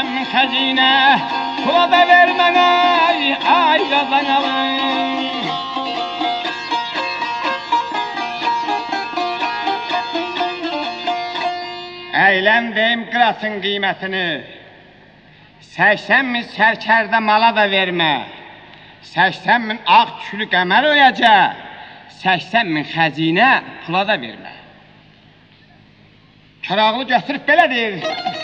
min xəzinə, pula da vermənə, ay qazanalım. Əyləndim qırasın qiymətini, 80 min sərkərdə mala da vermə, 80 min ağ tükülü qəmər oyacə, 80 min xəzinə pula da vermə. Kərağlı götürüb belə deyir.